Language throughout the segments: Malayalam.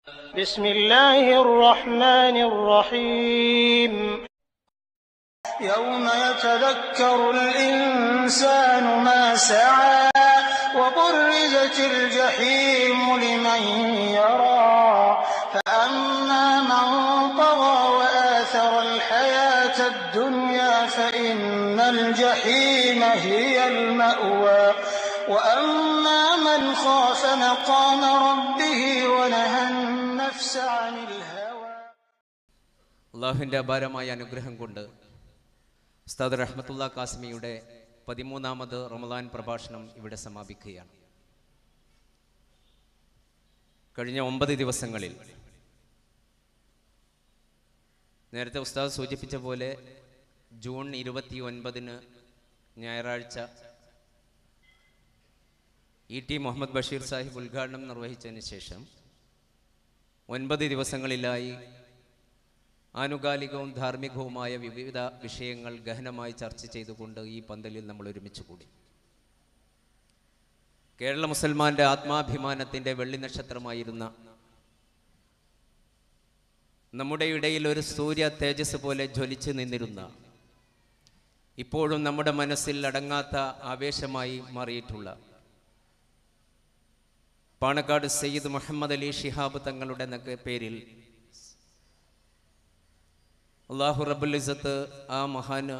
بسم الله الرحمن الرحيم يوم يتذكر الإنسان ما سعى وبرزت الجحيم لمن يرى فأما من طغى وآثر الحياة الدنيا فإن الجحيم هي المأوى وأما من خاف مقام ربه ونهى النفس عن الهوى. അള്ളാഹുവിൻ്റെ അപാരമായ അനുഗ്രഹം കൊണ്ട് ഉസ്താദ് റഹ്മത്തുള്ള കാസിമിയുടെ 13ാമത് റമദാൻ പ്രഭാഷണം ഇവിടെ സമാപിക്കുകയാണ്. കഴിഞ്ഞ 9 ദിവസങ്ങളിൽ നേരത്തെ ഉസ്താദ് സൂചിപ്പിച്ച പോലെ ജൂൺ 29 ഞായറാഴ്ച E.T. മുഹമ്മദ് ബഷീർ സാഹിബ് ഉദ്ഘാടനം നിർവഹിച്ചതിന് ശേഷം 9 ദിവസങ്ങളിലായി ആനുകാലികവും ധാർമ്മികവുമായ വിവിധ വിഷയങ്ങൾ ഗഹനമായി ചർച്ച ചെയ്തുകൊണ്ട് ഈ പന്തലിൽ നമ്മൾ ഒരുമിച്ച് കൂടി. കേരള മുസൽമാന്റെ ആത്മാഭിമാനത്തിൻ്റെ വെള്ളി നക്ഷത്രമായിരുന്ന നമ്മുടെ ഇടയിൽ ഒരു സൂര്യ തേജസ് പോലെ ജ്വലിച്ചു നിന്നിരുന്ന, ഇപ്പോഴും നമ്മുടെ മനസ്സിൽ അടങ്ങാത്ത ആവേശമായി മാറിയിട്ടുള്ള പാണക്കാട് സയ്യിദ് മുഹമ്മദ് അലി ശിഹാബ് തങ്ങളുടെ പേരിൽ അള്ളാഹു റബ്ബുൽ ഇസ്സത്ത് ആ മഹാന്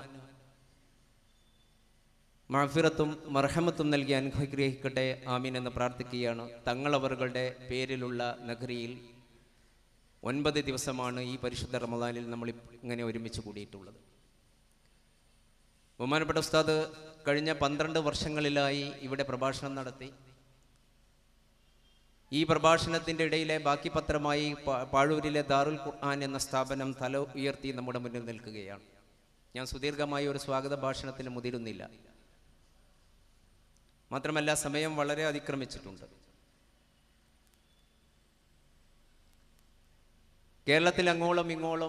മഅഫിറത്തും മർഹമത്തും നൽകി അനുഗ്രഹിക്കട്ടെ, ആമീൻ എന്ന് പ്രാർത്ഥിക്കുകയാണ്. തങ്ങളവറുകളുടെ പേരിലുള്ള നഗരിയിൽ 9 ദിവസമാണ് ഈ പരിശുദ്ധ റമദാനിൽ നമ്മൾ ഇങ്ങനെ ഒരുമിച്ച് കൂടിയിട്ടുള്ളത്. ബഹുമാനപ്പെട്ട ഉസ്താദ് കഴിഞ്ഞ 12 വർഷങ്ങളിലായി ഇവിടെ പ്രഭാഷണം നടത്തി. ഈ പ്രഭാഷണത്തിൻ്റെ ഇടയിലെ ബാക്കി പത്രമായി പാഴൂരിലെ ദാറുൽ ഖുർആൻ എന്ന സ്ഥാപനം തല ഉയർത്തി നമ്മുടെ മുന്നിൽ നിൽക്കുകയാണ്. ഞാൻ സുദീർഘമായി ഒരു സ്വാഗത ഭാഷണത്തിന് മുതിരുന്നില്ല. മാത്രമല്ല സമയം വളരെ അതിക്രമിച്ചിട്ടുണ്ട്. കേരളത്തിൽ അങ്ങോളം ഇങ്ങോളം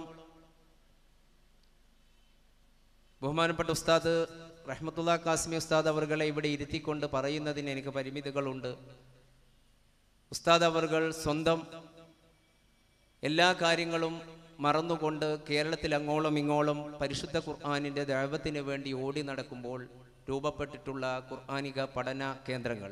ബഹുമാനപ്പെട്ട ഉസ്താദ് റഹ്മത്തുള്ള കാസിമി ഉസ്താദ് അവർകളെ ഇവിടെ ഇരുത്തിക്കൊണ്ട് പറയുന്നതിന് എനിക്ക് പരിമിതികളുണ്ട്. ഉസ്താദ് അവർകൾ സ്വന്തം എല്ലാ കാര്യങ്ങളും മറന്നുകൊണ്ട് കേരളത്തിൽ അങ്ങോളം ഇങ്ങോളം പരിശുദ്ധ ഖുർആനിൻ്റെ ദഅവത്തിന് വേണ്ടി ഓടി നടക്കുമ്പോൾ രൂപപ്പെട്ടിട്ടുള്ള ഖുർആനിക പഠന കേന്ദ്രങ്ങൾ,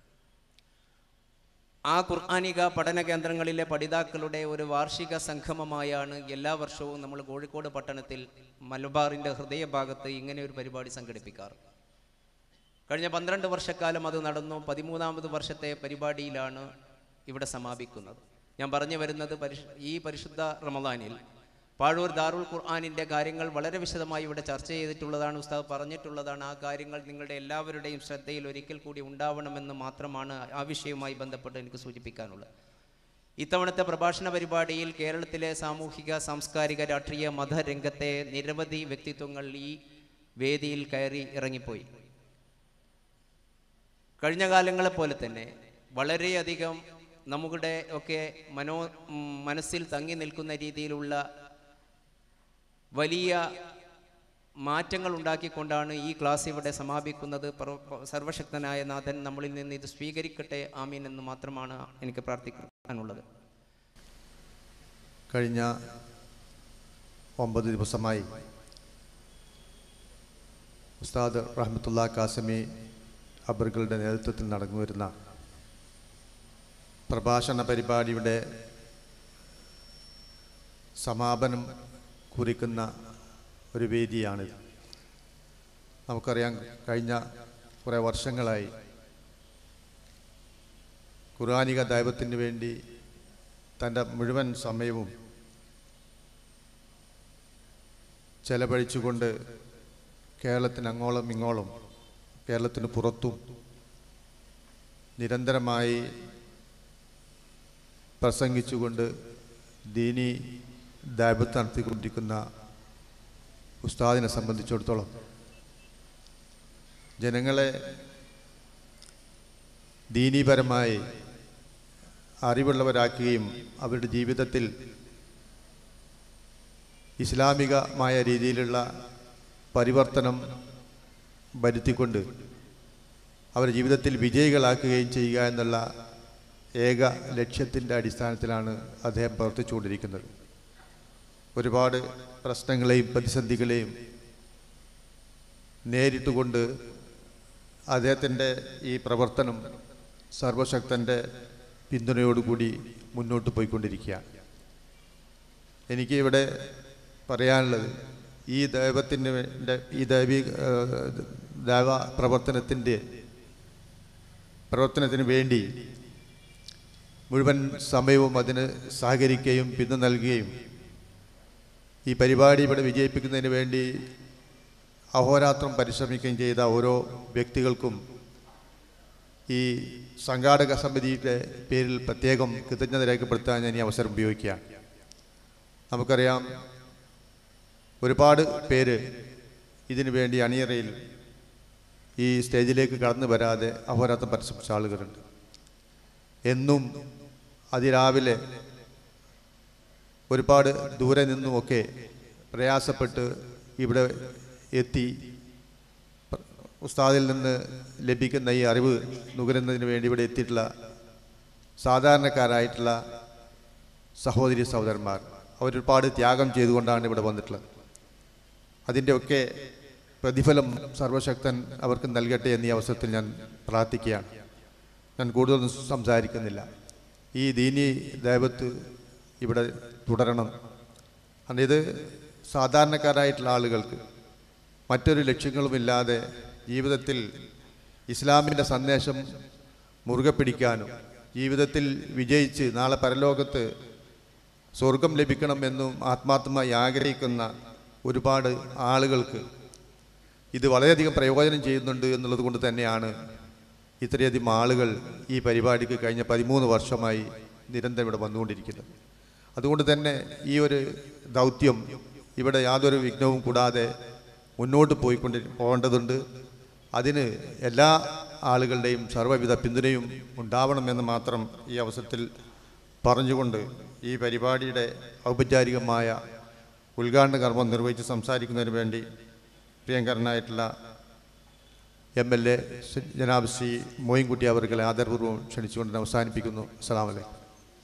ആ ഖുർആനിക പഠന കേന്ദ്രങ്ങളിലെ പഠിതാക്കളുടെ ഒരു വാർഷിക സംഗമമായാണ് എല്ലാ വർഷവും നമ്മൾ കോഴിക്കോട് പട്ടണത്തിൽ മലബാറിൻ്റെ ഹൃദയഭാഗത്ത് ഇങ്ങനെ ഒരു പരിപാടി സംഘടിപ്പിക്കാറ്. കഴിഞ്ഞ 12 വർഷക്കാലം അത് നടന്നു. 13ാമത് വർഷത്തെ പരിപാടിയിലാണ് ഇവിടെ സമാപിക്കുന്നത്. ഞാൻ പറഞ്ഞു വരുന്നത് ഈ പരിശുദ്ധ റമദാനിൽ പാഴൂർ ദാറുൽ ഖുർആനിൻ്റെ കാര്യങ്ങൾ വളരെ വിശദമായി ഇവിടെ ചർച്ച ചെയ്തിട്ടുള്ളതാണ്, ഉസ്താദ് പറഞ്ഞിട്ടുള്ളതാണ്. ആ കാര്യങ്ങൾ നിങ്ങളുടെ എല്ലാവരുടെയും ശ്രദ്ധയിൽ ഒരിക്കൽ കൂടി ഉണ്ടാവണമെന്ന് മാത്രമാണ് ആ വിഷയവുമായി ബന്ധപ്പെട്ട് എനിക്ക് സൂചിപ്പിക്കാനുള്ളത്. ഇത്തവണത്തെ പ്രഭാഷണ പരിപാടിയിൽ കേരളത്തിലെ സാമൂഹിക, സാംസ്കാരിക, രാഷ്ട്രീയ, മതരംഗത്തെ നിരവധി വ്യക്തിത്വങ്ങൾ ഈ വേദിയിൽ കയറി ഇറങ്ങിപ്പോയി. കഴിഞ്ഞ കാലങ്ങളെപ്പോലെ തന്നെ വളരെയധികം നമ്മുടെ ഒക്കെ മനസ്സിൽ തങ്ങി നിൽക്കുന്ന രീതിയിലുള്ള വലിയ മാറ്റങ്ങൾ ഉണ്ടാക്കിക്കൊണ്ടാണ് ഈ ക്ലാസ് ഇവിടെ സമാപിക്കുന്നത്. സർവശക്തനായ നാഥൻ നമ്മളിൽ നിന്ന് ഇത് സ്വീകരിക്കട്ടെ, ആമീൻ എന്ന് മാത്രമാണ് എനിക്ക് പ്രാർത്ഥിക്കാനുള്ളത്. കഴിഞ്ഞ 9 ദിവസമായി ഉസ്താദ് റഹ്മത്തുള്ള കാസിമി അബറുകളുടെ നേതൃത്വത്തിൽ നടന്നു വരുന്ന പ്രഭാഷണ പരിപാടിയുടെ സമാപനം കുറിക്കുന്ന ഒരു വേദിയാണിത്. നമുക്കറിയാം, കഴിഞ്ഞ കുറേ വർഷങ്ങളായി ഖുർആനിക ദൈവത്തിന് വേണ്ടി തൻ്റെ മുഴുവൻ സമയവും ചെലവഴിച്ചുകൊണ്ട് കേരളത്തിന് അങ്ങോളം ഇങ്ങോളം, കേരളത്തിന് പുറത്തും നിരന്തരമായി പ്രസംഗിച്ചുകൊണ്ട് ദീനി ദഅവത്ത് നടത്തിക്കൊണ്ടിരിക്കുന്ന ഉസ്താദിനെ സംബന്ധിച്ചിടത്തോളം ജനങ്ങളെ ദീനീപരമായി അറിവുള്ളവരാക്കുകയും അവരുടെ ജീവിതത്തിൽ ഇസ്ലാമികമായ രീതിയിലുള്ള പരിവർത്തനം വരുത്തിക്കൊണ്ട് അവരുടെ ജീവിതത്തിൽ വിജയികളാക്കുകയും ചെയ്യുക എന്നുള്ള ഏക ലക്ഷ്യത്തിൻ്റെ അടിസ്ഥാനത്തിലാണ് അദ്ദേഹം പ്രവർത്തിച്ചുകൊണ്ടിരിക്കുന്നത്. ഒരുപാട് പ്രശ്നങ്ങളെയും പ്രതിസന്ധികളെയും നേരിട്ടുകൊണ്ട് അദ്ദേഹത്തിൻ്റെ ഈ പ്രവർത്തനം സർവശക്തൻ്റെ പിന്തുണയോടുകൂടി മുന്നോട്ട് പോയിക്കൊണ്ടിരിക്കുകയാണ്. എനിക്ക് ഇവിടെ പറയാനുള്ളത്, ഈ ദൈവത്തിൻ്റെ ഈ ദൈവ പ്രവർത്തനത്തിന് വേണ്ടി മുഴുവൻ സമയവും അതിന് സഹകരിക്കുകയും പിന്തുണ നൽകുകയും ഈ പരിപാടി ഇവിടെ വിജയിപ്പിക്കുന്നതിന് വേണ്ടി അഹോരാത്രം പരിശ്രമിക്കുകയും ചെയ്ത ഓരോ വ്യക്തികൾക്കും ഈ സംഘാടക സമിതിയുടെ പേരിൽ പ്രത്യേകം കൃതജ്ഞത രേഖപ്പെടുത്താൻ ഞാൻ ഈ അവസരം ഉപയോഗിക്കുകയാണ്. നമുക്കറിയാം, ഒരുപാട് പേര് ഇതിനു വേണ്ടി അണിയറയിൽ ഈ സ്റ്റേജിലേക്ക് കടന്നു വരാതെ അഹോരാത്രം പരിശ്രമിച്ച ആളുകളുണ്ട്. എന്നും അതിരാവിലെ ഒരുപാട് ദൂരെ നിന്നുമൊക്കെ പ്രയാസപ്പെട്ട് ഇവിടെ എത്തി ഉസ്താദിൽ നിന്ന് ലഭിക്കുന്ന ഈ അറിവ് നുകരുന്നതിന് വേണ്ടി ഇവിടെ എത്തിയിട്ടുള്ള സാധാരണക്കാരായിട്ടുള്ള സഹോദരി സഹോദരന്മാർ, അവരൊരുപാട് ത്യാഗം ചെയ്തുകൊണ്ടാണ് ഇവിടെ വന്നിട്ടുള്ളത്. അതിൻ്റെയൊക്കെ പ്രതിഫലം സർവശക്തൻ അവർക്ക് നൽകട്ടെ എന്നീ അവസരത്തിൽ ഞാൻ പ്രാർത്ഥിക്കുകയാണ്. ഞാൻ കൂടുതലൊന്നും സംസാരിക്കുന്നില്ല. ഈ ദീനി ദൈവത്ത് ഇവിടെ തുടരണം. ഇത് സാധാരണക്കാരായിട്ടുള്ള ആളുകൾക്ക് മറ്റൊരു ലക്ഷ്യങ്ങളുമില്ലാതെ ജീവിതത്തിൽ ഇസ്ലാമിൻ്റെ സന്ദേശം മുറുകെ പിടിക്കാനും ജീവിതത്തിൽ വിജയിച്ച് നാളെ പരലോകത്ത് സ്വർഗം ലഭിക്കണമെന്നും ആത്മാർത്ഥമായി ആഗ്രഹിക്കുന്ന ഒരുപാട് ആളുകൾക്ക് ഇത് വളരെയധികം പ്രയോജനം ചെയ്യുന്നുണ്ട് എന്നുള്ളത് കൊണ്ട് തന്നെയാണ് ഇത്രയധികം ആളുകൾ ഈ പരിപാടിക്ക് കഴിഞ്ഞ 13 വർഷമായി നിരന്തരം ഇവിടെ വന്നുകൊണ്ടിരിക്കുന്നത്. അതുകൊണ്ട് തന്നെ ഈ ഒരു ദൗത്യം ഇവിടെ യാതൊരു വിഘ്നവും കൂടാതെ മുന്നോട്ട് പോകേണ്ടതുണ്ട്. അതിന് എല്ലാ ആളുകളുടെയും സർവ്വവിധ പിന്തുണയും ഉണ്ടാവണമെന്ന് മാത്രം ഈ അവസരത്തിൽ പറഞ്ഞുകൊണ്ട് ഈ പരിപാടിയുടെ ഔപചാരികമായ ഉദ്ഘാടന കർമ്മം നിർവഹിച്ച് സംസാരിക്കുന്നതിന് വേണ്ടി പ്രിയങ്കരനായിട്ടുള്ള MLA ജനാബ് ശ്രീ മോയിൻകുട്ടി അവർകളെ ആദരപൂർവ്വം ക്ഷണിച്ചുകൊണ്ട് അവസാനിപ്പിക്കുന്നു. അസ്സലാമു അലൈക്കും.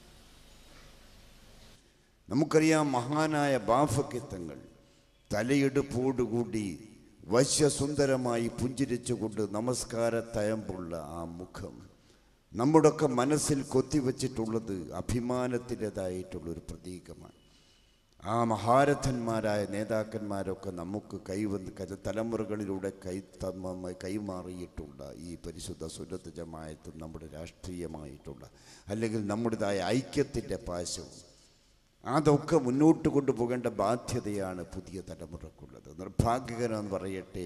നമുക്കറിയാം, മഹാനായ ബാഫക്കിത്തങ്ങൾ തലയെടുപ്പോടുകൂടി വശ്യസുന്ദരമായി പുഞ്ചിരിച്ചുകൊണ്ട് നമസ്കാരത്തയമ്പുള്ള ആ മുഖം നമ്മുടെയൊക്കെ മനസ്സിൽ കൊത്തിവെച്ചിട്ടുള്ളത് അഭിമാനത്തിൻ്റെതായിട്ടുള്ളൊരു പ്രതീകമാണ്. ആ മഹാരഥന്മാരായ നേതാക്കന്മാരൊക്കെ നമുക്ക് തലമുറകളിലൂടെ കൈമാറിയിട്ടുള്ള ഈ പരിശുദ്ധ സുന്നത്ത് ജമാഅത്തും നമ്മുടെ രാഷ്ട്രീയമായിട്ടുള്ള അല്ലെങ്കിൽ നമ്മുടേതായ ഐക്യത്തിൻ്റെ പാശവും അതൊക്കെ മുന്നോട്ട് കൊണ്ടുപോകേണ്ട ബാധ്യതയാണ് പുതിയ തലമുറക്കുള്ളത്. നിർഭാഗ്യകരമെന്ന് പറയട്ടെ,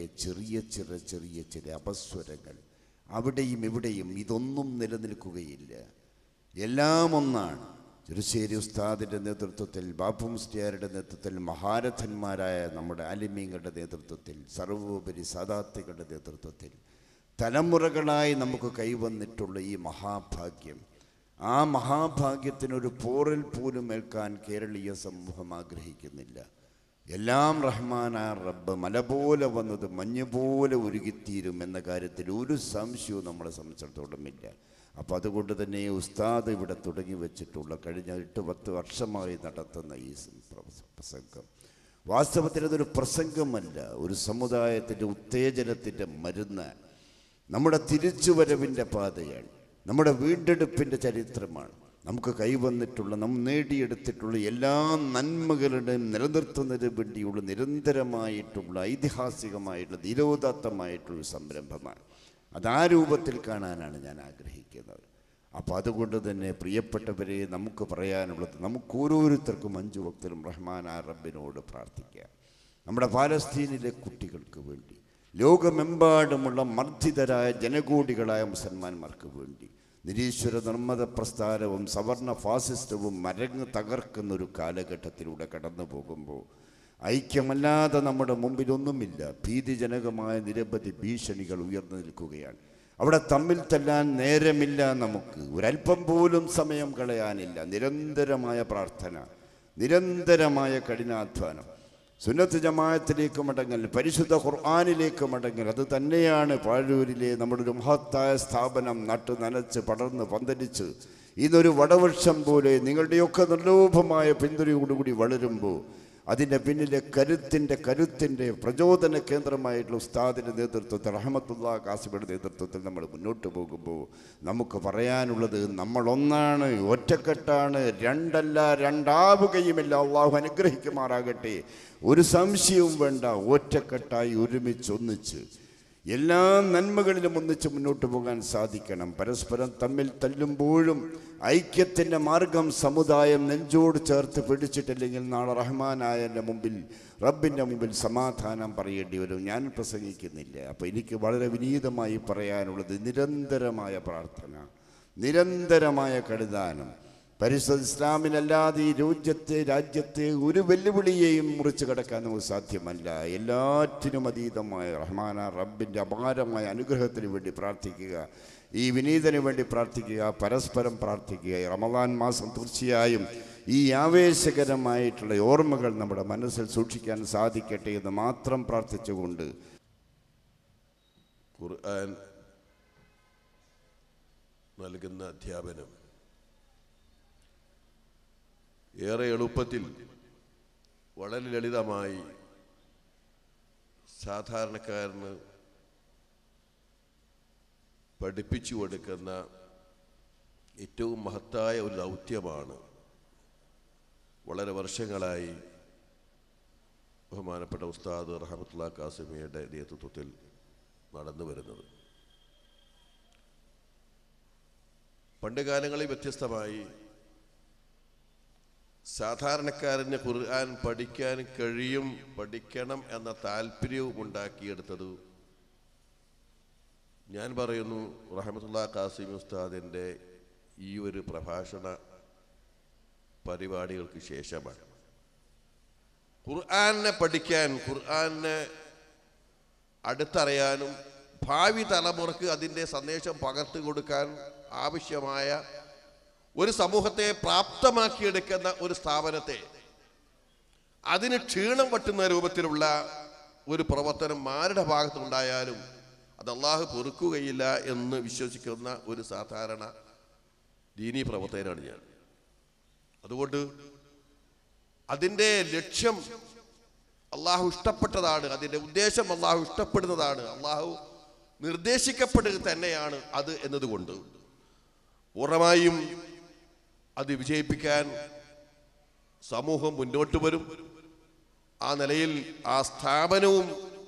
ചെറിയ അപസ്വരങ്ങൾ അവിടെയും ഇവിടെയും ഇതൊന്നും നിലനിൽക്കുകയില്ല. എല്ലാം ഒന്നാണ്. ചെറുശ്ശേരി ഉസ്താദിൻ്റെ നേതൃത്വത്തിൽ, ബാപ്പു മുസ്ലിയാരുടെ നേതൃത്വത്തിൽ, മഹാരഥന്മാരായ നമ്മുടെ ആലിമീങ്ങളുടെ നേതൃത്വത്തിൽ, സർവോപരി സാദാത്തുകളുടെ നേതൃത്വത്തിൽ തലമുറകളായി നമുക്ക് കൈവന്നിട്ടുള്ള ഈ മഹാഭാഗ്യം, ആ മഹാഭാഗ്യത്തിനൊരു പോറൽ പോലും ഏൽക്കാൻ കേരളീയ സമൂഹം ആഗ്രഹിക്കുന്നില്ല. എല്ലാം റഹ്മാനായ റബ്ബ് മല പോലെ വന്നത് മഞ്ഞ് പോലെ ഉരുകിത്തീരും എന്ന കാര്യത്തിൽ ഒരു സംശയവും നമ്മളെ സംബന്ധിച്ചിടത്തോളം ഇല്ല. അപ്പോൾ അതുകൊണ്ട് തന്നെ ഉസ്താദ് ഇവിടെ തുടങ്ങി വെച്ചിട്ടുള്ള കഴിഞ്ഞ 8-10 വർഷമായി നടത്തുന്ന ഈ പ്രസംഗം വാസ്തവത്തിൽ അതൊരു പ്രസംഗമല്ല, ഒരു സമുദായത്തിൻ്റെ ഉത്തേജനത്തിൻ്റെ മരുന്നാണ്. നമ്മുടെ തിരിച്ചുവരവിൻ്റെ പാതയാണ്, നമ്മുടെ വീണ്ടെടുപ്പിൻ്റെ ചരിത്രമാണ്. നമുക്ക് കൈവന്നിട്ടുള്ള, നാം നേടിയെടുത്തിട്ടുള്ള എല്ലാ നന്മകളുടെയും നിലനിർത്തുന്നതിന് വേണ്ടിയുള്ള നിരന്തരമായിട്ടുള്ള ഐതിഹാസികമായിട്ടുള്ള ധീരോദാത്തമായിട്ടുള്ള സംരംഭമാണ്. അതാ രൂപത്തിൽ കാണാനാണ് ഞാൻ ആഗ്രഹിക്കുന്നത്. അപ്പോൾ അതുകൊണ്ട് തന്നെ പ്രിയപ്പെട്ടവരെ, നമുക്ക് പറയാനുള്ളത്, നമുക്ക് ഓരോരുത്തർക്കും 5 വക്തിലും റഹ്മാനായ റബ്ബിനോട് പ്രാർത്ഥിക്കാം. നമ്മുടെ പാലസ്തീനിലെ കുട്ടികൾക്ക് വേണ്ടി, ലോകമെമ്പാടുമുള്ള മർദ്ദിതരായ ജനകോടികളായ മുസൽമാന്മാർക്ക് വേണ്ടി, നിരീശ്വര നിർമ്മത പ്രസ്ഥാനവും സവർണ ഫാസിസ്റ്റവും മരങ്ങ് തകർക്കുന്നൊരു കാലഘട്ടത്തിലൂടെ കടന്നു പോകുമ്പോൾ ഐക്യമല്ലാതെ നമ്മുടെ മുമ്പിലൊന്നുമില്ല. ഭീതിജനകമായ നിരവധി ഭീഷണികൾ ഉയർന്നു നിൽക്കുകയാണ്. അവിടെ തമ്മിൽ തല്ലാൻ നേരമില്ല, നമുക്ക് ഒരല്പം പോലും സമയം കളയാനില്ല. നിരന്തരമായ പ്രാർത്ഥന, നിരന്തരമായ കഠിനാധ്വാനം, സുന്നത്ത് ജമാഅത്തിലേക്ക് മടങ്ങൽ, പരിശുദ്ധ ഖുർആനിലേക്ക് മടങ്ങൽ. അത് തന്നെയാണ് പാഴൂരിലെ നമ്മുടെ ഒരു മഹത്തായ സ്ഥാപനം നട്ടു നനച്ച് പടർന്ന് പന്തലിച്ച് ഇന്നൊരു വടവൃക്ഷം പോലെ നിങ്ങളുടെയൊക്കെ നിർലോഭമായ പിന്തുണയോടുകൂടി വളരുമ്പോൾ അതിൻ്റെ പിന്നിലെ കരുത്തിൻ്റെ പ്രചോദന കേന്ദ്രമായിട്ടുള്ള ഉസ്താദിൻ്റെ നേതൃത്വത്തിൽ റഹ്മത്തുള്ളാഹി കാസിമിയുടെ നേതൃത്വത്തിൽ നമ്മൾ മുന്നോട്ട് പോകുമ്പോൾ നമുക്ക് പറയാനുള്ളത് നമ്മളൊന്നാണ്, ഒറ്റക്കെട്ടാണ്, രണ്ടല്ല, രണ്ടാവുകയുമില്ല. അള്ളാഹു അനുഗ്രഹിക്കുമാറാകട്ടെ. ഒരു സംശയവും വേണ്ട. ഒറ്റക്കെട്ടായി ഒന്നിച്ച് എല്ലാ നന്മകളിലും ഒന്നിച്ച് മുന്നോട്ട് പോകാൻ സാധിക്കണം. പരസ്പരം തമ്മിൽ തല്ലുമ്പോഴും ഐക്യത്തിൻ്റെ മാർഗം സമുദായം നെഞ്ചോട് ചേർത്ത് പിടിച്ചിട്ടില്ലെങ്കിൽ നാളെ റഹ്മാനായ റബ്ബിൻ്റെ മുമ്പിൽ സമാധാനം പറയേണ്ടി വരും. ഞാൻ പ്രസംഗിക്കുന്നില്ല. അപ്പോൾ എനിക്ക് വളരെ വിനീതമായി പറയാനുള്ളത് നിരന്തരമായ പ്രാർത്ഥന, നിരന്തരമായ കടുദാനം. പരിശുദ്ധ ഇസ്ലാമിനല്ലാതെ ഈ രാജ്യത്തെ ഒരു വെല്ലുവിളിയെയും മുറിച്ച് കടക്കാൻ നമുക്ക് സാധ്യമല്ല. എല്ലാറ്റിനും അതീതമായ റബ്ബിൻ്റെ അപാരമായ അനുഗ്രഹത്തിന് വേണ്ടി പ്രാർത്ഥിക്കുക. ഈ വിനീതന് വേണ്ടി പ്രാർത്ഥിക്കുക, പരസ്പരം പ്രാർത്ഥിക്കുക. റമദാൻ മാസം തീർച്ചയായും ഈ ആവേശകരമായിട്ടുള്ള ഓർമ്മകൾ നമ്മുടെ മനസ്സിൽ സൂക്ഷിക്കാൻ സാധിക്കട്ടെ എന്ന് മാത്രം പ്രാർത്ഥിച്ചുകൊണ്ട് ഖുർആൻ നൽകുന്ന അധ്യാപനം ഏറെ എളുപ്പത്തിൽ വളരെ ലളിതമായി സാധാരണക്കാരന് പഠിപ്പിച്ചു കൊടുക്കുന്ന ഏറ്റവും മഹത്തായ ഒരു ദൗത്യമാണ് വളരെ വർഷങ്ങളായി ബഹുമാനപ്പെട്ട ഉസ്താദ് റഹ്മത്തുള്ളാഹി കാസിമിയുടെ നേതൃത്വത്തിൽ നടന്നു വരുന്നത്. പണ്ട് കാലങ്ങളിൽ വ്യത്യസ്തമായി സാധാരണക്കാരന് ഖുർആൻ പഠിക്കാൻ പഠിക്കണം എന്ന താല്പര്യവും ഉണ്ടാക്കിയെടുത്തത് ഞാൻ പറയുന്നു റഹ്മത്തുള്ളാഹി കാസിമി ഉസ്താദിൻ്റെ ഈ ഒരു പ്രഭാഷണ പരിപാടികൾക്ക് ശേഷമാണ്. ഖുർആനെ പഠിക്കാൻ, ഖുർആനെ അടുത്തറിയാനും ഭാവി തലമുറക്ക് അതിൻ്റെ സന്ദേശം പകർത്തി കൊടുക്കാൻ ആവശ്യമായ ഒരു സമൂഹത്തെ പ്രാപ്തമാക്കിയെടുക്കുന്ന ഒരു സ്ഥാപനത്തെ അതിന് ക്ഷീണം പറ്റുന്ന രൂപത്തിലുള്ള ഒരു പ്രവർത്തനം ആരുടെ ഭാഗത്തുണ്ടായാലും അത് അള്ളാഹു പൊറുക്കുകയില്ല എന്ന് വിശ്വസിക്കുന്ന ഒരു സാധാരണ ദീനീ പ്രവർത്തകനാണ് ഞാൻ. അതുകൊണ്ട് അതിൻ്റെ ലക്ഷ്യം അള്ളാഹു ഇഷ്ടപ്പെട്ടതാണ്, അതിൻ്റെ ഉദ്ദേശം അള്ളാഹു ഇഷ്ടപ്പെടുന്നതാണ്, അള്ളാഹു നിർദ്ദേശിക്കപ്പെടുക തന്നെയാണ് അത് എന്നതുകൊണ്ട് പൂർണ്ണമായും അത് വിജയിപ്പിക്കാൻ സമൂഹം മുന്നോട്ട് വരും. ആ നിലയിൽ ആ സ്ഥാപനവും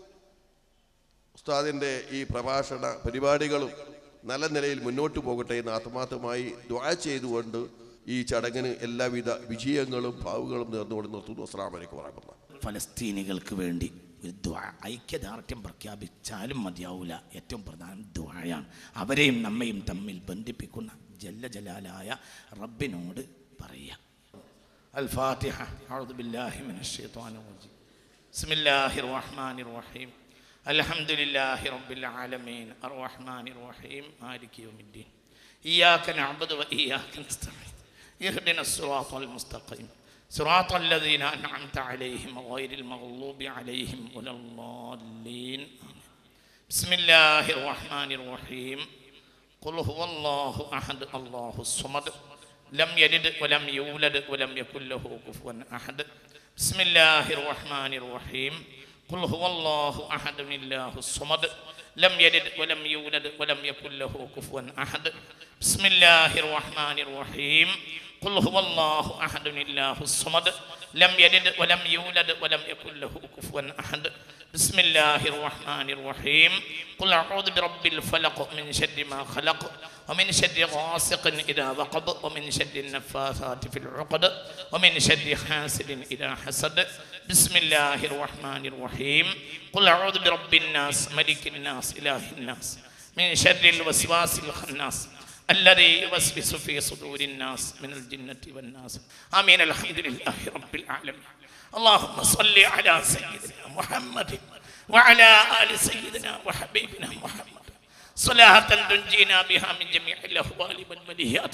ഉസ്താദിൻ്റെ ഈ പ്രഭാഷണ പരിപാടികളും നല്ല നിലയിൽ മുന്നോട്ട് പോകട്ടെ എന്ന് ആത്മാർത്ഥമായി ദുആ ചെയ്തുകൊണ്ട് ഈ ചടങ്ങിന് എല്ലാവിധ വിജയങ്ങളും ഭാവുകളും നേർന്നുകൊണ്ട് നിർത്തുന്നു. അസ്സലാമു അലൈക്കും വറഹ്മത്തുള്ളാഹി. ഫലസ്തീനികൾക്ക് വേണ്ടി ഒരു ദുആ, ഐക്യദാർഢ്യം പ്രഖ്യാപിച്ചാലും മതിയാവില്ല. ഏറ്റവും പ്രധാനം ദുആയാണ്. അവരെയും നമ്മയും തമ്മിൽ ബന്ധിപ്പിക്കുന്ന ജല്ല ജലാലായ റബ്ബിനോട് പറയുക. അൽ ഫാത്തിഹ. അഊദു ബില്ലാഹി മിനശ് ശൈത്വാനിർ റജീം. ബിസ്മില്ലാഹിർ റഹ്മാനിർ റഹീം. അൽഹംദുലില്ലാഹി റബ്ബിൽ ആലമീൻ അർറഹ്മാനിർ റഹീം മാലികി യൗമിദ്ദീൻ. ഇയ്യാക നഅ്ബുദു വ ഇയ്യാക നസ്തഈൻ. ഇഹ്ദിനസ് സിറാത്തൽ മുസ്തഖീം സിറാത്തൽ ലദീന അൻഅംത അലൈഹിം ഗൈറിൽ മഗ്ളൂബി അലൈഹിം വലദ്ദാല്ലീൻ. ബിസ്മില്ലാഹിർ റഹ്മാനിർ റഹീം. ഖുൽ ഹുവല്ലാഹു അഹദ് അല്ലാഹുസ് സമദ് ലം യലിദ് വലം യൂലദ് വലം യകുൽ ലഹു കുഫുവൻ അഹദ്. ബിസ്മില്ലാഹിർ റഹ്മാനിർ റഹീം. ഖുൽ ഹുവല്ലാഹു അഹദ് അല്ലാഹുസ് സമദ് ലം യലിദ് വലം യൂലദ് വലം യകുൽ ലഹു കുഫുവൻ അഹദ്. ബിസ്മില്ലാഹിർ റഹ്മാനിർ റഹീം. ഖുൽ ഹുവല്ലാഹു അഹദ് അല്ലാഹുസ് സമദ് ലം യലിദ് വലം യൂലദ് വലം യകുൽ ലഹു കുഫുവൻ അഹദ്. ബിസ്മില്ലാഹിർ റഹ്മാനിർ റഹീം. ഖുൽ അഊദു ബിറബ്ബിൽ ഫലഖ് മിൻ ശർരി മാ ഖലഖ് ومن شر غاسق إذا وقب ومن شر النفاثات في العقد ومن شر حاسد إذا حسد. بسم الله الرحمن الرحيم. قل أعوذ برب الناس ملك الناس إله الناس من شر الوسواس الخناس الذي يوسوس في صدور الناس من الجنة والناس. آمين. الحمد لله رب العالمين. اللهم صل على سيدنا محمد وعلى آل سيدنا وحبيبنا محمد صلاة تنجينا بها من جميع الأهوال والبليات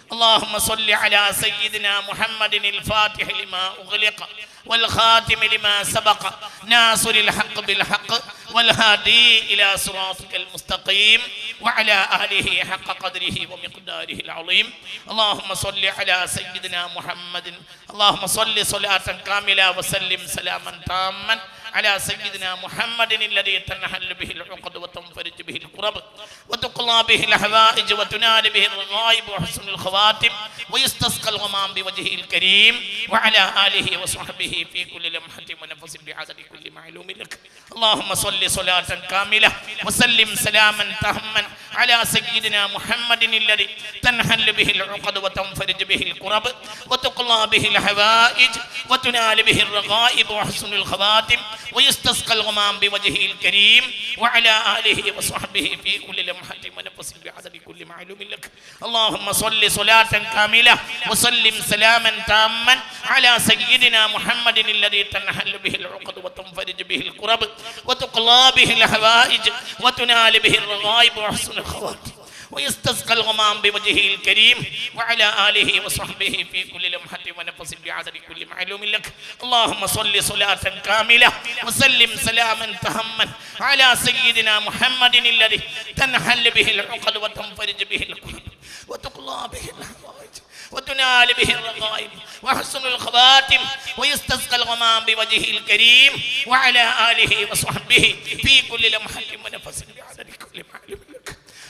اللهم صل على سيدنا محمد الفاتح لما أغلق والخاتم لما سبق ناصر الحق بالحق والهادي إلى صراطك المستقيم وعلى آله حق قدره ومقداره العظيم. اللهم صل على سيدنا محمد، اللهم صل صلاة كاملة وسلم سلاما تاما على سيدنا محمد الذي تنحل به العقد وتنفرج به الكرب وتقضى به الحوائج وتنال به الرغائب وحسن الخواتم ويستسقى الغمام بوجهه الكريم وعلى آله وصحبه في كل لمحة ونفس بعدد كل معلوم لك. اللهم صل صلاة كاملة وسلم سلاما تاما على سيدنا محمد الذي تنحل به العقد وتنفرج به الكرب وتقضى به الحوائج وتنال به الرغائب وحسن الخواتم ويستسقى الغمام بوجهه الكريم وعلى آله وصحبه في كل لمحة ونفس بعدد كل معلوم لك. اللهم صل صلاة كاملة وسلم سلاما تاما على سيدنا محمد الذي تنحل به العقد وتنفرج به الكرب وتقضى به الحوائج وتنال به الرغائب وحسن الخواتم ويستسقى الغمام بوجهه الكريم وعلى آله وصحبه في كل لمحة ونفس بعدد كل معلوم لك. اللهم صل صلاة كاملة وسلم سلاما تاما على سيدنا محمد الذي تنحل به العقد وتنفرج به الكرب وتقضى به الحوائج وتنال به الرغائب وحسن الخواتم ويستسقى الغمام بوجهه الكريم وعلى آله وصحبه في كل لمحة ونفس بعدد كل معلوم لك.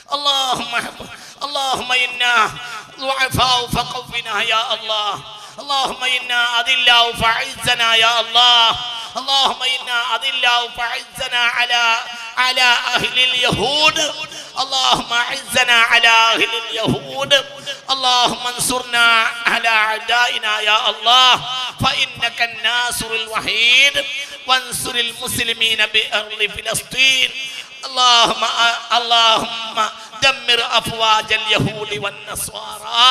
اللهم إنا ضعفاء فقونا يا الله. اللهم إنا أذلاء فعزنا يا الله. اللهم إنا أذلاء فعزنا على أهل اليهود. اللهم أعزنا على أهل اليهود. اللهم انصرنا على أعدائنا يا الله فإنك الناصر الوحيد. وانصر المسلمين بأرض فلسطين. اللهم دمر أفواج اليهود والنصارى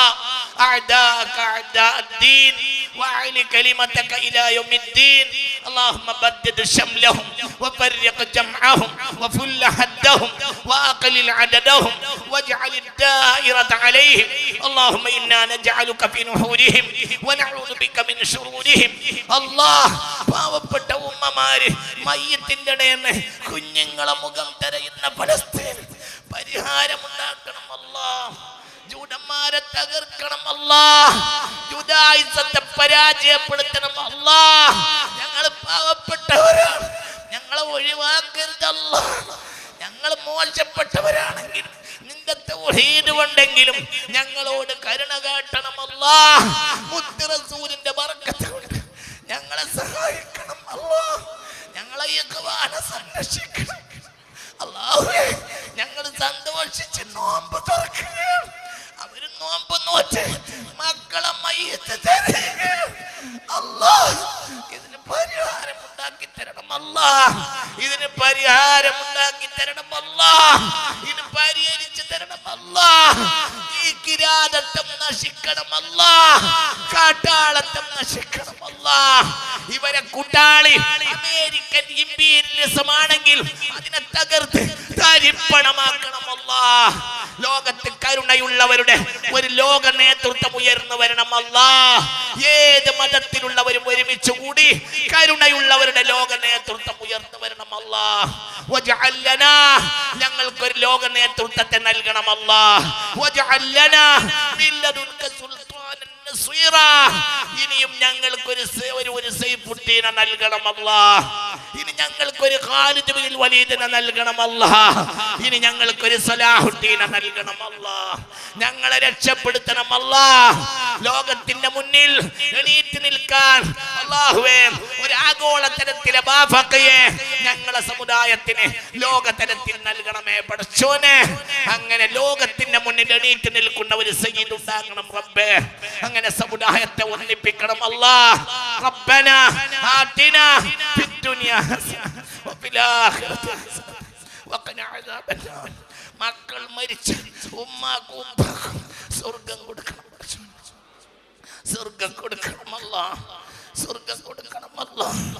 أعداءك أعداء الدين وأعل كلمتك إلى يوم الدين. اللهم بدد شملهم وفرق جمعهم وفل حدهم وأقلل عددهم واجعل الدائرة عليهم. اللهم إنا نجعلك في نحورهم ونعوذ بك من شرورهم. الله പാവപ്പെട്ട ഉമ്മമാര് മയ്യത്തിന്റെ ഇടയിൽ കുഞ്ഞുങ്ങളെ മുഖം തെരയുന്ന ഫലസ്തീൻ പരിഹാരമുണ്ടാക്കണം അല്ലാഹ്. ജൂതന്മാരെ തകർക്കണം അല്ലാഹ്. ജുദായിസത്തെ പരാജയപ്പെടുത്തണം അല്ലാഹ്. ഞങ്ങൾ പാവപ്പെട്ടവരാണ്, ഞങ്ങളെ ഒഴിവാക്കരുത് അല്ലാഹ്. ഞങ്ങൾ മോശപ്പെട്ടവരാണെങ്കിലും നിന്റെ തൗഹീദ് കൊണ്ടെങ്കിലും ഞങ്ങളോട് കരുണ കാട്ടണം അല്ലാഹ്. മുത്ത് റസൂലിന്റെ ബർക്കത്ത് കൊണ്ട് ഞങ്ങളെ സഹായിക്കണം അല്ലാഹ്. ഞങ്ങളെ യഖ്വാനെ സംരക്ഷിക്കണം അല്ലാഹുവേ. ഞങ്ങൾ സന്തോഷിച്ച് നോമ്പ് തുറക്കുകയാണ്, അവര് നോമ്പ് നോറ്റ് മക്കളെ മയ്യത്ത് തരുകയാണ് അല്ലാഹ്. ഇതിന് പരിഹാരം ഉണ്ടാക്കി തരണം അല്ലാഹ്. ഇതിന് പരിഹാരം ഉണ്ടാക്കി തരണം അല്ലാഹ്. ഇത് പരിഹരിച്ചു തരണം അല്ലാഹ്. ഈ കിരാതത്വം നശിക്കണം അല്ലാഹ്. കാട്ടാളത്വം നശിക്കണം അല്ലാഹ്. ഇവരെ കൂട്ടാളി അമേരിക്കൻ ഇമ്പീരിയലിസമാണെങ്കിൽ അതിനെ തകർത്ത് തരിപ്പണമാക്കണം അല്ലാഹ്. ലോകത്ത് കരുണയുള്ളവരുടെ ഒരു ലോക നേതൃത്വം ഉയർന്നു വരണം അല്ലാഹ്. ഏത് മതത്തിലുള്ളവരും ഒരുമിച്ച് കൂടി കരുണയുള്ളവരുടെ ലോക നേതൃത്വം ഉയർന്നു വരണം അല്ലാഹ്. വജഅൽ ലനാ, ഞങ്ങൾക്കൊരു ലോക നേതൃത്വത്തെ നൽകണം അല്ലാഹ്. വജഅൽ ലനാ മിൻ ലദുൻക സുൽത്താനൻ നസീറാ, ഇനിയും ഞങ്ങൾക്കൊരു സൈഫുദ്ദീനെ നൽകണം അല്ലാഹ്. ഇനി ഞങ്ങൾക്കൊരു ഖാലിദ് ബിൻ വലീദിനെ നൽകണം അല്ലാഹ്. ഇനി ഞങ്ങൾക്കൊരു സലാഹുദ്ദീനെ നൽകണം അല്ലാഹ്. ഞങ്ങളെ രക്ഷപ്പെടുത്തണം അല്ലാഹ്. ലോകത്തിന്റെ മുന്നിൽ എണീറ്റ് നിൽക്കാൻ അല്ലാഹുവേ ഒരു ആഗോള തലത്തിലെ ബാഫഖയെ ഞങ്ങളെ സമുദായത്തിന് ലോകതലത്തിൽ നൽകണമേ പടച്ചോനെ. അങ്ങനെ ലോകത്തിന്റെ മുന്നിൽ എണീറ്റ് നിൽക്കുന്ന ഒരു സയ്യിദ് ഉണ്ടാകണം റബ്ബേ. അങ്ങനെ സമുദായത്തെ ഒന്നിപ്പിക്കണം അല്ലാഹ്. റബ്ബനാ ആതിനാ ഫിദ്ദുനിയാ ഹസന വഫിൽ ആഖിറതി ഹസന വഖിനാ അദാബന്നാർ. മക്കൾ മരിച്ച ഉമ്മാക്കും ഉപ്പാക്കും സ്വർഗ്ഗം കൊടുക്കണം, സ്വർഗ്ഗം കൊടുക്കണം അല്ലാഹ്. സ്വർഗ്ഗം കൊടുക്കണം അല്ലാഹ്.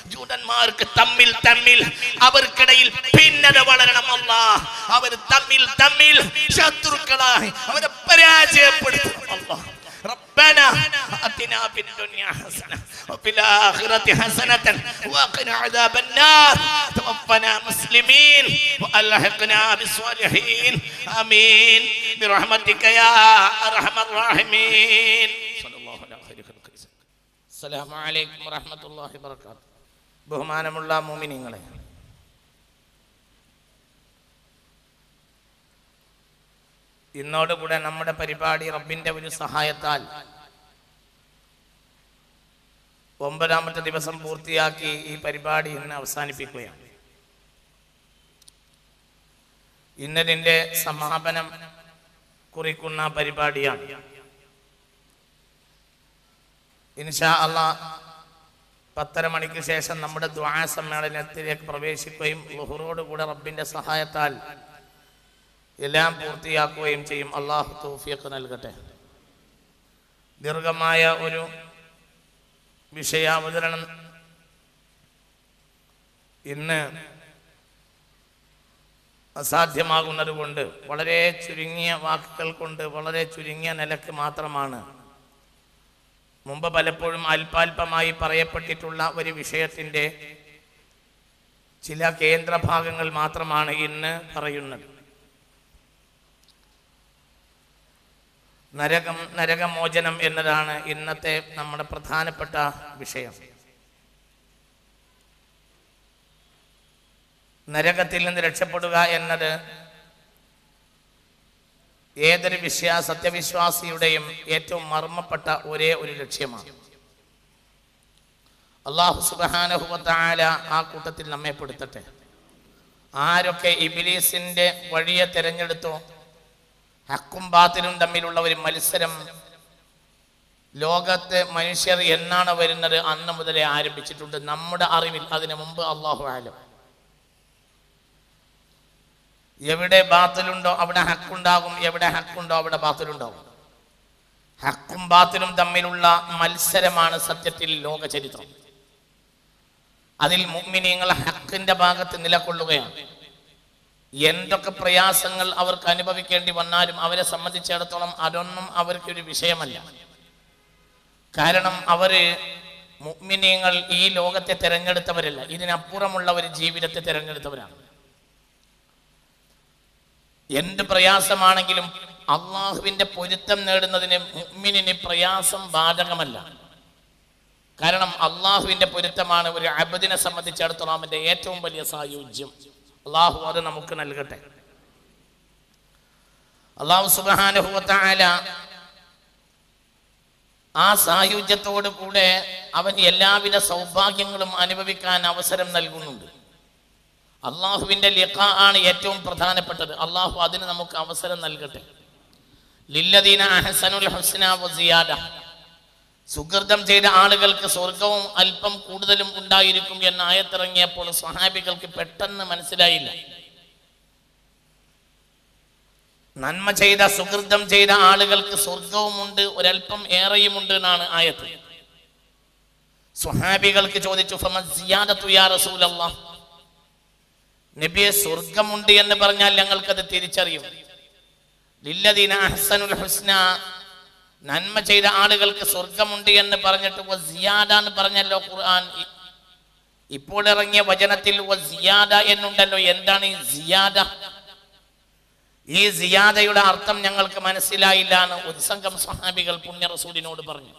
ജൂതന്മാർക്ക് തമ്മിൽ അവർക്കിടയിൽ ഭിന്നത വളരണം അല്ലാഹ്. അവർ തമ്മിൽ ശത്രുക്കളായി അവരെ പരാജയപ്പെടുത്തണം അല്ലാഹ്. ربنا آتنا في الدنيا حسنة وفي الآخرة حسنة وقنا عذاب النار توفنا مسلمين وألحقنا بالصالحين آمين برحمتك يا أرحم الراحمين صلى الله على خير خلق الله. السلام عليكم ورحمة الله وبركاته. ബഹുമാനമുള്ള മുഅ്മിനീങ്ങളെ, ഇന്നോടുകൂടെ നമ്മുടെ പരിപാടി റബ്ബിന്റെ ഒരു സഹായത്താൽ 9ാമത്തെ ദിവസം പൂർത്തിയാക്കി ഈ പരിപാടി ഇന്ന് അവസാനിപ്പിക്കുകയാണ്. ഇന്നതിൻ്റെ സമാപനം കുറിക്കുന്ന പരിപാടിയാണ്. ഇൻഷാ അല്ലാഹ് 10:30 മണിക്ക് ശേഷം നമ്മുടെ ദുആ സമ്മേളനത്തിലേക്ക് പ്രവേശിക്കുകയും ളുഹുറോടുകൂടെ റബ്ബിന്റെ സഹായത്താൽ എല്ലാം പൂർത്തിയാക്കുകയും ചെയ്യും. അല്ലാഹു തൗഫീഖ് നൽകട്ടെ. ദീർഘമായ ഒരു വിഷയാവതരണം ഇന്ന് അസാധ്യമാകുന്നത് കൊണ്ട് വളരെ ചുരുങ്ങിയ വാക്കുകൾ കൊണ്ട് വളരെ ചുരുങ്ങിയ നിലക്ക് മാത്രമാണ് മുമ്പ് പലപ്പോഴും അല്പാൽപമായി പറയപ്പെട്ടിട്ടുള്ള ഒരു വിഷയത്തിൻ്റെ ചില കേന്ദ്രഭാഗങ്ങൾ മാത്രമാണ് ഇന്ന് പറയുന്നത്. നരകമോചനം എന്നതാണ് ഇന്നത്തെ നമ്മുടെ പ്രധാനപ്പെട്ട വിഷയം. നരകത്തിൽ നിന്ന് രക്ഷപ്പെടുക എന്നത് ഏതൊരു സത്യവിശ്വാസിയുടെയും ഏറ്റവും മർമ്മപ്പെട്ട ഒരേ ഒരു ലക്ഷ്യമാണ്. അല്ലാഹു സുബ്ഹാനഹു വ തആല ആ കൂട്ടത്തിൽ നമ്മെ പെടുത്തട്ടെ. ആരൊക്കെ ഇബ്ലീസിന്റെ വഴിയെ തിരഞ്ഞെടുത്തോ, ഹക്കും ബാത്തിലും തമ്മിലുള്ള ഒരു മത്സരം ലോകത്ത് മനുഷ്യർ എന്നാണ് വരുന്നത് അന്ന് മുതലേ ആരംഭിച്ചിട്ടുണ്ട്. നമ്മുടെ അറിവിൽ അതിനു മുമ്പ് അല്ലാഹു ആലം. എവിടെ ബാത്തിലുണ്ടോ അവിടെ ഹക്കുണ്ടാകും, എവിടെ ഹക്കുണ്ടോ അവിടെ ബാത്തിലുണ്ടാകും. ഹക്കും ബാത്തിലും തമ്മിലുള്ള മത്സരമാണ് സത്യത്തിൽ ലോക ചരിത്രം. അതിൽ മുഅ്മിനീങ്ങൾ ഹക്കിന്റെ ഭാഗത്ത് നിലകൊള്ളുകയാണ്. എന്തൊക്കെ പ്രയാസങ്ങൾ അവർക്ക് അനുഭവിക്കേണ്ടി വന്നാലും അവരെ സംബന്ധിച്ചിടത്തോളം അതൊന്നും അവർക്കൊരു വിഷയമല്ല. കാരണം അവര് മുഅ്മിനീങ്ങൾ ഈ ലോകത്തെ തിരഞ്ഞെടുത്തവരല്ല, ഇതിനപ്പുറമുള്ള ഒരു ജീവിതത്തെ തിരഞ്ഞെടുത്തവരാണ്. എന്ത് പ്രയാസമാണെങ്കിലും അള്ളാഹുവിന്റെ പൊരുത്തം നേടുന്നതിന് മുഅ്മിനിന് പ്രയാസം ബാധകമല്ല. കാരണം അള്ളാഹുവിന്റെ പൊരുത്തമാണ് ഒരു അബ്ദിനെ സംബന്ധിച്ചിടത്തോളം അവന്റെ ഏറ്റവും വലിയ സായുജ്യം. അള്ളാഹു അത് നമുക്ക് നൽകട്ടെ. അള്ളാഹു സുബ്ഹാനഹു വ തആല ആ സായുജ്യത്തോടു കൂടെ അവൻ എല്ലാവിധ സൗഭാഗ്യങ്ങളും അനുഭവിക്കാൻ അവസരം നൽകുന്നുണ്ട്. അള്ളാഹുവിന്റെ ലിഖാ ആണ് ഏറ്റവും പ്രധാനപ്പെട്ടത്. അള്ളാഹു അതിന് നമുക്ക് അവസരം നൽകട്ടെ. ലില്ലദീന അഹ്സനുൽ ഹുസ്ന വ സിയാദ. സുകൃതം ചെയ്ത ആളുകൾക്ക് സ്വർഗവും അല്പം കൂടുതലും ഉണ്ടായിരിക്കും എന്ന ആയത്തിറങ്ങിയപ്പോൾ സ്വഹാബികൾക്ക് പെട്ടെന്ന് മനസ്സിലായില്ല. നന്മ ചെയ്ത സുകൃതം ചെയ്ത ആളുകൾക്ക് സ്വർഗവുമുണ്ട്, ഒരല്പം ഏറെയുമുണ്ട് എന്നാണ് ആയത്ത്. സ്വഹാബികൾക്ക് ചോദിച്ചു, ഫമൻ സിയാദതു യാ റസൂലല്ലാഹ്, നബിയെ സ്വർഗമുണ്ട് എന്ന് പറഞ്ഞാൽ ഞങ്ങൾക്കത് തിരിച്ചറിയും. ലില്ലദീന അഹ്സനുൽ ഹുസ്ന, നന്മ ചെയ്ത ആളുകൾക്ക് സ്വർഗമുണ്ട് എന്ന് പറഞ്ഞിട്ട് വസിയാദ എന്ന് പറഞ്ഞല്ലോ ഖുർആൻ. ഇപ്പോൾ ഇറങ്ങിയ വചനത്തിൽ വസിയാദ എന്നുണ്ടല്ലോ. എന്താണ് ഈ സിയാദ? ഈ സിയാദയുടെ അർത്ഥം ഞങ്ങൾക്ക് മനസ്സിലായില്ല എന്ന് ഒരു സംഘം സ്വഹാബികൾ പുണ്യ റസൂലിനോട് പറഞ്ഞു.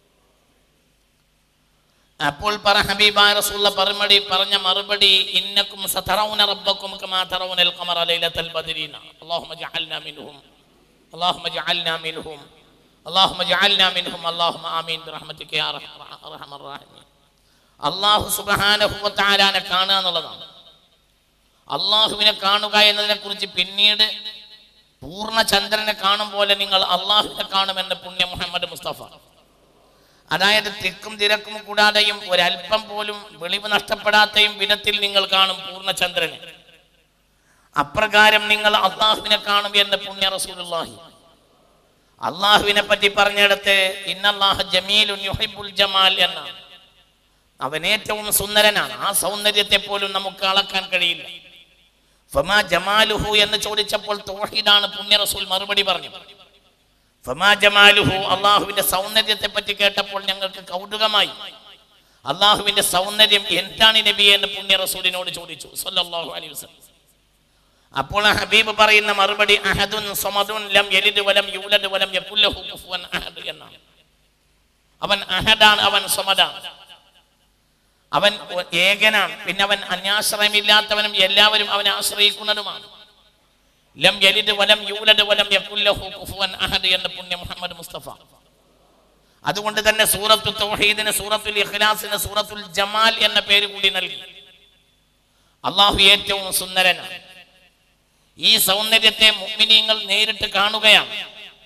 അപ്പോൾ ഹബീബായ റസൂലുള്ള പറഞ്ഞ മറുപടി, ഇന്നക്കും സതറൗന റബ്ബക്കും കമാ തറൗനൽ ഖമറ ലൈലത്തൽ ബദ്രീന അല്ലാഹുമ്മ ജഅൽനാ മിൻഹും അല്ലാഹുമ്മ ജഅൽനാ മിൻഹും അല്ലാഹുമ്മ ജഅൽനാ മിൻഹും അല്ലാഹുമ്മ ആമീൻ ബിറഹ്മതിക യാ അർഹമർ റഹീം. അല്ലാഹു സുബ്ഹാനഹു വ തആലനെ കാണുക എന്നുള്ളതാണ്. അല്ലാഹുവിനെ കാണുക എന്നതിനെ കുറിച്ച് പിന്നീട് പൂർണ്ണ ചന്ദ്രനെ കാണും പോലെ നിങ്ങൾ അല്ലാഹുവിനെ കാണുമെന്ന് പുണ്യ മുഹമ്മദ് മുസ്തഫ. അതായത് തിക്കും തിരക്കും കൂടാതെയും ഒരല്പം പോലും വെളിവ് നഷ്ടപ്പെടാത്തയും വിധത്തിൽ നിങ്ങൾ കാണും പൂർണ്ണചന്ദ്രനെ. അപ്രകാരം നിങ്ങൾ അള്ളാഹുവിനെ കാണും എന്ന് പുണ്യ റസൂലുള്ളാഹി. അള്ളാഹുവിനെ പറ്റി പറഞ്ഞെടുത്ത് ഇന്നല്ലാഹ ജമീലുൻ യുഹിബ്ബുൽ ജമാൽ എന്നാണ്. അവൻ ഏറ്റവും സുന്ദരനാണ്. ആ സൗന്ദര്യത്തെ പോലും നമുക്ക് അളക്കാൻ കഴിയില്ല. ഫമാ ജമാലുഹു എന്ന് ചോദിച്ചപ്പോൾ തൗഹീദാണ് പുണ്യ റസൂൽ മറുപടി പറഞ്ഞു. ഫമാ ജമാലുഹു, അള്ളാഹുവിന്റെ സൗന്ദര്യത്തെ പറ്റി കേട്ടപ്പോൾ ഞങ്ങൾക്ക് കൗതുകമായി. അള്ളാഹുവിന്റെ സൗന്ദര്യം എന്താണ് നബിയെ എന്ന് പുണ്യ റസൂലിനോട് ചോദിച്ചു സല്ലല്ലാഹു അലൈഹി വസല്ലം. അപ്പോൾ ഹബീബ് പറയുന്ന മറുപടി അഹദുൻ സമദുൻ ലം യലിദ് വലം യൂലദ് വലം യകുൽ ലഹു കുഫുവൻ അഹദ് എന്നാണ്. അവൻ അഹദാണ്, അവൻ സമദാണ്, അവൻ ഏകനാണ്, പിന്നെ അവൻ അന്യാശ്രയമില്ലാത്തവനും എല്ലാവരും അവനെ ആശ്രയിക്കുന്നതുമാണ്. ലം യലിദ് വലം യൂലദ് വലം യകുൽ ലഹു കുഫുവൻ അഹദ് എന്ന് പുണ്യ മുഹമ്മദ് മുസ്തഫ. അതുകൊണ്ട് തന്നെ സൂറത്തു തൗഹീദിന്, സൂറത്തുൽ ഇഖ്ലാസിന് സൂറത്തുൽ ജമാൽ എന്ന പേര് കൂടി നൽകി. അള്ളാഹു ഏറ്റവും സുന്ദരനാണ്. ഈ സൗന്ദര്യത്തെ മുഅ്മിനീങ്ങൾ നേരിട്ട് കാണുകയാണ്.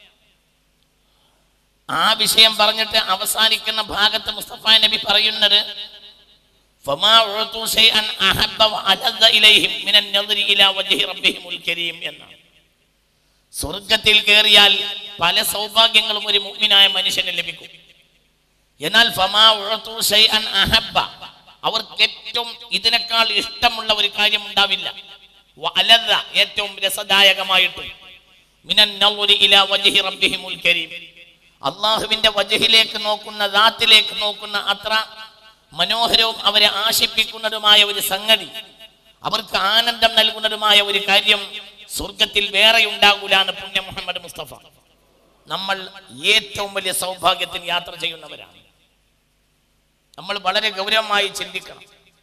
ആ വിഷയം പറഞ്ഞിട്ട് അവസാനിക്കുന്ന ഭാഗത്ത് മുസ്തഫ നബി പറയുന്നത് ഫമാ ഉഅതു ശൈഅൻ അഹബ്ബ വഅലദ ഇലൈഹിം മിനൻ നദരി ഇലാ വജ്ഹി റബ്ബിഹിമുൽ കരീം എന്നാണ്. സ്വർഗ്ഗത്തിൽ കയറിയാൽ പല സൗഭാഗ്യങ്ങളും ഒരു മുഅ്മിനായ മനുഷ്യന് ലഭിക്കും. എന്നാൽ ഫമാ ഉഅതു ശൈഅൻ അഹബ്ബ, അവർക്ക് ഏറ്റവും ഇതിനേക്കാൾ ഇഷ്ടമുള്ള ഒരു കാര്യം ഉണ്ടാവില്ല. വഅലദ, ഏറ്റവും രസദായകമായിട്ടും മിനൻ നദരി ഇലാ വജ്ഹി റബ്ബിഹിമുൽ കരീം, അല്ലാഹുവിന്റെ വജ്ഹിലേക്ക് നോക്കുന്ന, ദാത്തിലേക്ക് നോക്കുന്ന അത്ര മനോഹരവും അവരെ ആശിപ്പിക്കുന്നതുമായ ഒരു സംഗതി, അവർക്ക് ആനന്ദം നൽകുന്നതുമായ ഒരു കാര്യം സ്വർഗത്തിൽ വേറെ ഉണ്ടാകൂലാണ് പുണ്യ മുഹമ്മദ് മുസ്തഫ. നമ്മൾ ഏറ്റവും വലിയ സൗഭാഗ്യത്തിന് യാത്ര ചെയ്യുന്നവരാണ്. നമ്മൾ വളരെ ഗൗരവമായി ചിന്തിക്കണം.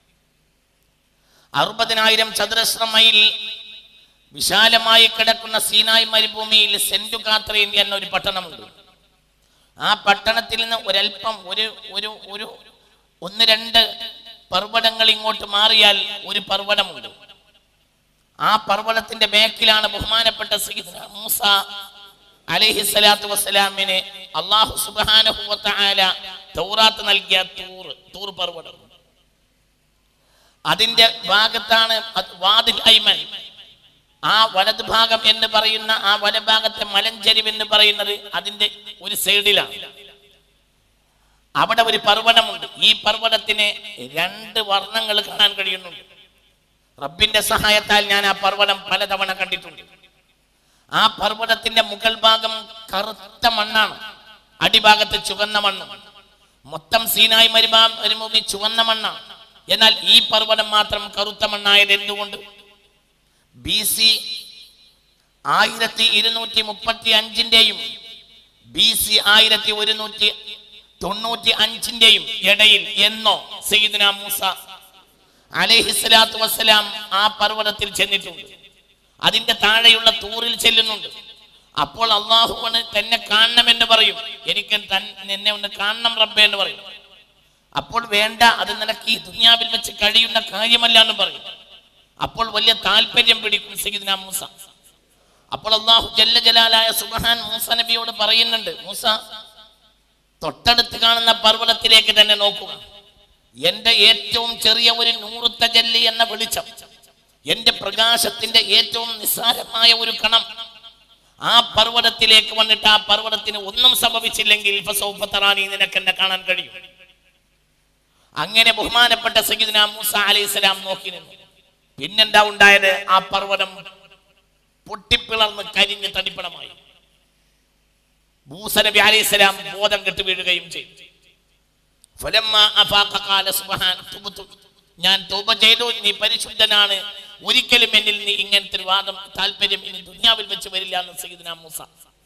60,000 ചതുരശ്ര മൈൽ വിശാലമായി കിടക്കുന്ന സീനായ് മരുഭൂമിയിൽ സെന്റ് കാത്രീൻ എന്നൊരു പട്ടണമുണ്ട്. ആ പട്ടണത്തിൽ നിന്ന് ഒരൽപ്പം ഒരു 1-2 പർവ്വതങ്ങൾ ഇങ്ങോട്ട് മാറിയാൽ ഒരു പർവ്വതമുണ്ട്. ആ പർവ്വതത്തിന്റെ ബേക്കിലാണ് ബഹുമാനപ്പെട്ട സയ്യിദ്ന മൂസ അലൈഹിസ്സലാത്തു വസ്സലാമിന് അല്ലാഹു സുബ്ഹാനഹു വ തആല തൗറാത്ത് നൽകിയ തൂർ പർവ്വതം. അതിന്റെ ഭാഗത്താണ് വാദിൽ ഐമൻ. ആ വലത് ഭാഗം എന്ന് പറയുന്ന, ആ വലഭാഗത്തെ മലഞ്ചരിവ് എന്ന് പറയുന്നത് അതിന്റെ ഒരു സൈഡിലാണ്. അവിടെ ഒരു പർവ്വതമുണ്ട്. ഈ പർവ്വതത്തിന് 2 വർണ്ണങ്ങൾ കാണാൻ കഴിയുന്നുണ്ട്. റബ്ബിന്റെ സഹായത്താൽ ഞാൻ ആ പർവ്വതം പലതവണ കണ്ടിട്ടുണ്ട്. ആ പർവ്വതത്തിന്റെ മുകൾ ഭാഗം കറുത്ത മണ്ണാണ്, അടിഭാഗത്ത് ചുവന്ന മണ്ണ്. മൊത്തം സീനായ് മരുഭൂമി ചുവന്ന മണ്ണാണ്. എന്നാൽ ഈ പർവ്വതം മാത്രം കറുത്ത മണ്ണായത് എന്തുകൊണ്ട്? BC 1235-ന്റെയും BC 1195-ന്റെയും ഇടയിൽ എന്നോ സയ്യിദ്ന മൂസ അലൈഹിസ്സലാത്തു വസ്സലാം ആ പർവ്വതത്തിൽ ചെന്നിട്ടുണ്ട്. അതിന്റെ താഴെയുള്ള തൂറിൽ ചെല്ലുന്നുണ്ട്. അപ്പോൾ അള്ളാഹുവിന് തന്നെ കാണണമെന്ന് പറയും. എനിക്ക് എന്നെ ഒന്ന് കാണണം റബ്ബേ എന്ന് പറയും. അപ്പോൾ വേണ്ട, അത് നിനക്ക് ഈ ദുനിയാവിൽ വെച്ച് കഴിയുന്ന കാര്യമല്ല എന്ന് പറയും. അപ്പോൾ വലിയ താല്പര്യം പിടിക്കും സയ്യിദ്ന മൂസ. അപ്പോൾ അല്ലാഹു ജല്ല ജലാലായ സുബ്ഹാൻ മൂസ നബിയോട് പറയുന്നുണ്ട്, മൂസ, തൊട്ടടുത്ത് കാണുന്ന പർവ്വതത്തിലേക്ക് തന്നെ നോക്കുക. എന്റെ ഏറ്റവും ചെറിയ ഒരു നൂറ് തജല്ലി എന്ന വെളിച്ചം, എന്റെ പ്രകാശത്തിന്റെ ഏറ്റവും നിസ്സാരമായ ഒരു കണം ആ പർവ്വതത്തിലേക്ക് വന്നിട്ട് ആ പർവ്വതത്തിന് ഒന്നും സംഭവിച്ചില്ലെങ്കിൽ ഫസൗഫ തറാനി, നിനക്ക് എന്നെ കാണാൻ കഴിയും. അങ്ങനെ ബഹുമാനപ്പെട്ട സയ്യിദ്ന മൂസ അലൈഹിസ്സലാം നോക്കി നിന്നു. പിന്നെന്താ ഉണ്ടായത്? ആ പർവ്വതം പൊട്ടിപ്പിളർന്ന് കരിഞ്ഞ് തടിപ്പണമായി. മൂസ നബി അലൈഹിസ്സലാം ബോധം കെട്ട് വീഴുകയും ചെയ്തു. ഞാൻ തൗബ ചെയ്തു, നീ പരിശുദ്ധനാണ്, ഒരിക്കലും എന്നിൽ നീ ഇങ്ങനത്തെ വാദം താല്പര്യം ഇനി ദുനിയാവിൽ വെച്ച് വരില്ല എന്ന് സയ്യിദ്ന മൂസ.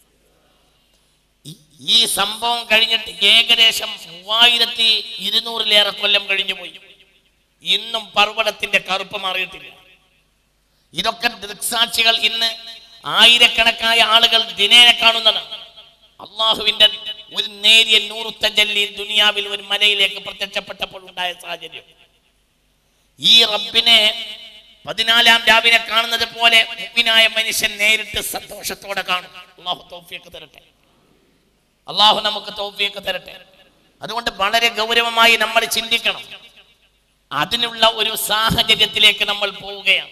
ഈ സംഭവം കഴിഞ്ഞിട്ട് ഏകദേശം 3200-ലേറെ കൊല്ലം കഴിഞ്ഞു പോയി. ഇന്നും പർവ്വതത്തിന്റെ കറുപ്പ് മാറിയിട്ടില്ല. ഇതൊക്കെ ദൃക്സാക്ഷികൾ ഇന്ന് ആയിരക്കണക്കായ ആളുകൾ ദിനേന കാണുന്നതാണ്. അള്ളാഹുവിന്റെ ഒരു നേരിയ നൂറ് തജല്ലി ദുനിയാവിൽ ഒരു മലയിലേക്ക് പ്രത്യക്ഷപ്പെട്ടപ്പോൾ ഉണ്ടായ സാഹചര്യം. ഈ റബ്ബിനെ 14-ാം രാവിനെ കാണുന്നത് പോലെ മുഅ്മിനായ മനുഷ്യൻ നേരിട്ട് സന്തോഷത്തോടെ കാണും. അള്ളാഹു തൗഫീഖ് തരട്ടെ. അള്ളാഹു നമുക്ക് തൗഫീഖ് തരട്ടെ. അതുകൊണ്ട് വളരെ ഗൗരവമായി നമ്മൾ ചിന്തിക്കണം. അതിനുള്ള ഒരു സാഹചര്യത്തിലേക്ക് നമ്മൾ പോവുകയാണ്.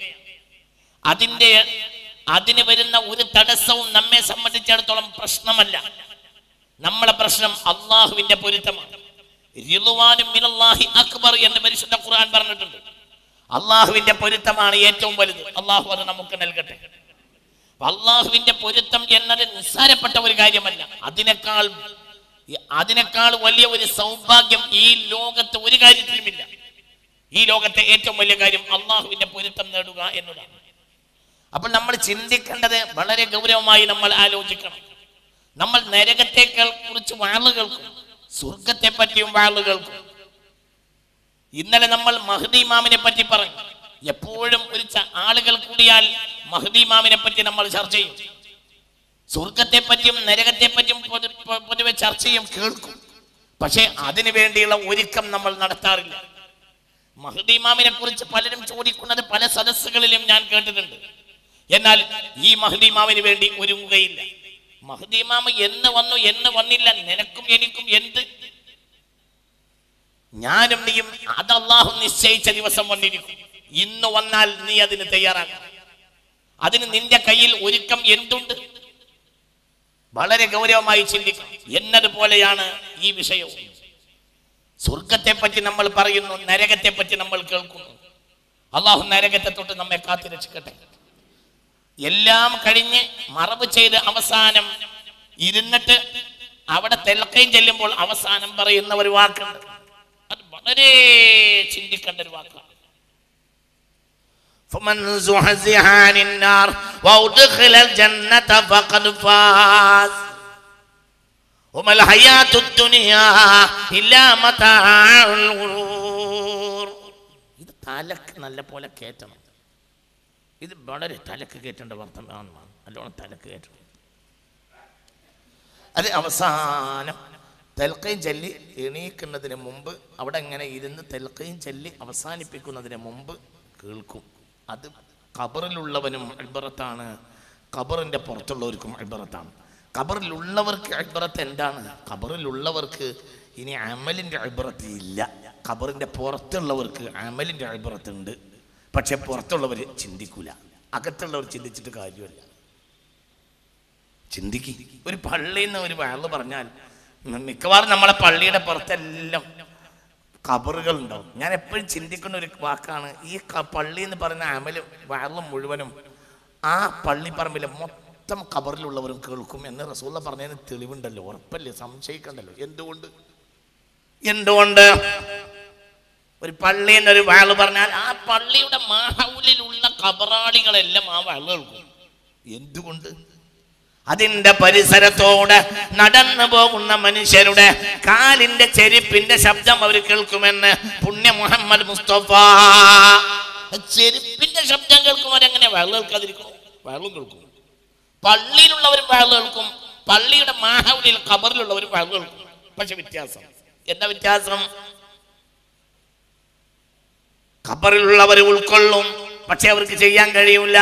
അതിന് വരുന്ന ഒരു തടസ്സവും നമ്മെ സംബന്ധിച്ചിടത്തോളം പ്രശ്നമല്ല. നമ്മളെ പ്രശ്നം അള്ളാഹുവിന്റെ പൊരുത്തമാണ്. റിദ്വാനും മിനല്ലാഹി അക്ബർ എന്ന് പരിശുദ്ധ ഖുർആൻ പറഞ്ഞിട്ടുണ്ട്. അള്ളാഹുവിന്റെ പൊരുത്തമാണ് ഏറ്റവും വലുത്. അള്ളാഹു അത് നമുക്ക് നൽകട്ടെ. അള്ളാഹുവിന്റെ പൊരുത്തം എന്നത് നിസ്സാരപ്പെട്ട ഒരു കാര്യമല്ല. അതിനേക്കാൾ വലിയ ഒരു സൗഭാഗ്യം ഈ ലോകത്ത് ഒരു കാര്യത്തിലുമില്ല. ഈ ലോകത്തെ ഏറ്റവും വലിയ കാര്യം അള്ളാഹുവിന്റെ പൊരുത്തം നേടുക എന്നതാണ്. അപ്പോൾ നമ്മൾ ചിന്തിക്കേണ്ടത് വളരെ ഗൗരവമായി നമ്മൾ ആലോചിക്കണം. നമ്മൾ നരകത്തെ കുറിച്ച് വാളുകൾക്കും സ്വർഗത്തെ പറ്റിയും വാളുകൾക്കും. ഇന്നലെ നമ്മൾ മഹ്ദി ഇമാമിനെ പറ്റി പറഞ്ഞു. എപ്പോഴും ഒരു ആളുകൾ കൂടിയാൽ മഹ്ദി ഇമാമിനെ പറ്റി നമ്മൾ ചർച്ച ചെയ്യും. സ്വർഗത്തെ പറ്റിയും നരകത്തെ പറ്റിയും പൊതുവെ ചർച്ച ചെയ്യും, കേൾക്കും. പക്ഷെ അതിനു വേണ്ടിയുള്ള ഒരുക്കം നമ്മൾ നടത്താറില്ല. മഹ്ദി ഇമാമിനെ കുറിച്ച് പലരും ചോദിക്കുന്നത് പല സദസ്സുകളിലും ഞാൻ കേട്ടിട്ടുണ്ട്. എന്നാൽ ഈ മഹ്ദി ഇമാമിന് വേണ്ടി ഒരുങ്ങുകയില്ല. മഹ്ദി ഇമാം എന്ന് വന്നു എന്ന് വന്നില്ല, നിനക്കും എനിക്കും എന്ത്? ഞാനും നീയും അത് അല്ലാഹു നിശ്ചയിച്ച ദിവസം വന്നിരിക്കും. ഇന്ന് വന്നാൽ നീ അതിന് തയ്യാറാക്കണം. അതിന് നിന്റെ കയ്യിൽ ഒരുക്കം എന്തുണ്ട്? വളരെ ഗൗരവമായി ചിന്തിക്കണം. എന്നതുപോലെയാണ് ഈ വിഷയവും. സ്വർഗത്തെ പറ്റി നമ്മൾ പറയുന്നു, നരകത്തെ പറ്റി നമ്മൾ കേൾക്കുന്നു. അല്ലാഹു നരകത്തെ തൊട്ട് നമ്മെ കാത്തിരക്ഷിക്കട്ടെ. എല്ലാം കഴിഞ്ഞ് മറവ് ചെയ്ത് അവസാനം ഇരുന്നിട്ട് അവിടെ തെൽക്കയും ചെല്ലുമ്പോൾ അവസാനം പറയുന്ന ഒരു വാക്കുണ്ട്. അത് വളരെ ചിന്തിക്കേണ്ട ഒരു വാക്കാണ്. فمن زحزح عن النار وأدخل الجنة فقد فاز وما الحياة الدنيا إلا متاع الغرور. ഇത് തലക്ക് നല്ല പോലെ കേട്ടണം. ഇത് വളരെ തലക്ക് കേട്ടേണ്ട വർത്തമാനമാണ്. നല്ലോണം തലക്ക് കേട്ടണം. അത് അവസാനം തെൽക്കയും ചൊല്ലി എണീക്കുന്നതിന് മുമ്പ് അവിടെ ഇങ്ങനെ ഇരുന്ന് തെൽക്കയും ചൊല്ലി അവസാനിപ്പിക്കുന്നതിന് മുമ്പ് കേൾക്കും. അത് ഖബറിലുള്ളവനും ഇബ്റത്താണ്, ഖബറിന്റെ പുറത്തുള്ളവർക്കും ഇബ്റത്താണ്. ഖബറിലുള്ളവർക്ക് ഇബ്റത്ത് എന്താണ്? ഖബറിലുള്ളവർക്ക് ഇനി അമലിന്റെ ഇബ്റത്ത് ഇല്ല. ഖബറിന്റെ പുറത്തുള്ളവർക്ക് അമലിന്റെ ഇബ്റത്ത് ഉണ്ട്. പക്ഷെ പുറത്തുള്ളവർ ചിന്തിക്കൂല. അകത്തുള്ളവർ ചിന്തിച്ചിട്ട് കാര്യമല്ല. ചിന്തിക്ക്. ഒരു പള്ളിയിൽ നിന്ന് ഒരു വയല് പറഞ്ഞാൽ മിക്കവാറും നമ്മളെ പള്ളിയുടെ പുറത്തെല്ലാം ഖബറുകൾ ഉണ്ടാവും. ഞാൻ എപ്പോഴും ചിന്തിക്കുന്ന ഒരു വാക്കാണ്, ഈ പള്ളി എന്ന് പറയുന്ന അമലും വയറും മുഴുവനും ആ പള്ളിപ്പറമ്പിലെ മൊത്തം ഖബറിലുള്ളവരും കേൾക്കും എന്ന് റസൂലുള്ള പറഞ്ഞതിന് തെളിവുണ്ടല്ലോ, ഉറപ്പല്ലേ, സംശയിക്കണ്ടല്ലോ. എന്തുകൊണ്ട് ഒരു പള്ളി എന്നൊരു വയല് പറഞ്ഞാൽ ആ പള്ളിയുടെ മാഹൗലിലുള്ള ഖബറാളികളെല്ലാം ആ വയല് കേൾക്കും. എന്തുകൊണ്ട്? അതിന്റെ പരിസരത്തോടെ നടന്നു പോകുന്ന മനുഷ്യരുടെ കാലിന്റെ ചെരുപ്പിന്റെ ശബ്ദം അവർ കേൾക്കുമെന്ന് പുണ്യ മുഹമ്മദ് മുസ്തഫ. ചെരുപ്പിന്റെ ശബ്ദം കേൾക്കുമ്പോരെങ്ങനെ വയല് കേൾക്കാതിരിക്കും? വയലും കേൾക്കും. പള്ളിയിലുള്ളവരും വയല് കേൾക്കും, പള്ളിയുടെ മാഹൗലിൽ ഖബറിലുള്ളവരും വയല് കേൾക്കും. പക്ഷെ വ്യത്യാസം എന്താ വ്യത്യാസം? ഖബറിലുള്ളവർ ഉൾക്കൊള്ളും, പക്ഷെ അവർക്ക് ചെയ്യാൻ കഴിയൂല.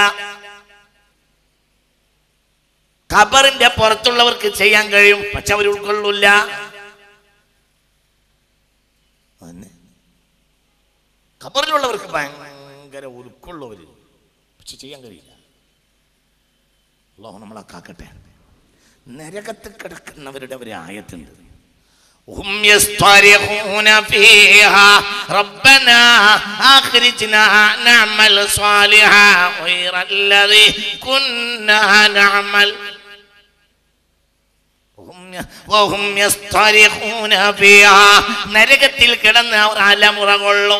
ഖബറിന്റെ പുറത്തുള്ളവർക്ക് ചെയ്യാൻ കഴിയും, പക്ഷെ അവർ ഉൾക്കൊള്ളൂല. ഖബറിലുള്ളവർക്ക് ഭയങ്കര ഉൾക്കൊള്ളുവര്, പക്ഷെ ചെയ്യാൻ കഴിയില്ല. അല്ലാഹു നമ്മളെ കാക്കട്ടെ. നരകത്ത് കിടക്കുന്നവരുടെ ഒരു ആയത്തുണ്ട്. هم يصطرخون فيها ربنا أخرجنا نعمل صالحا غير الذي كنا نعمل وهم يصطرخون فيها. നരകത്തിൽ കിടന്ന് അവർ അലമുറ കൊള്ളും.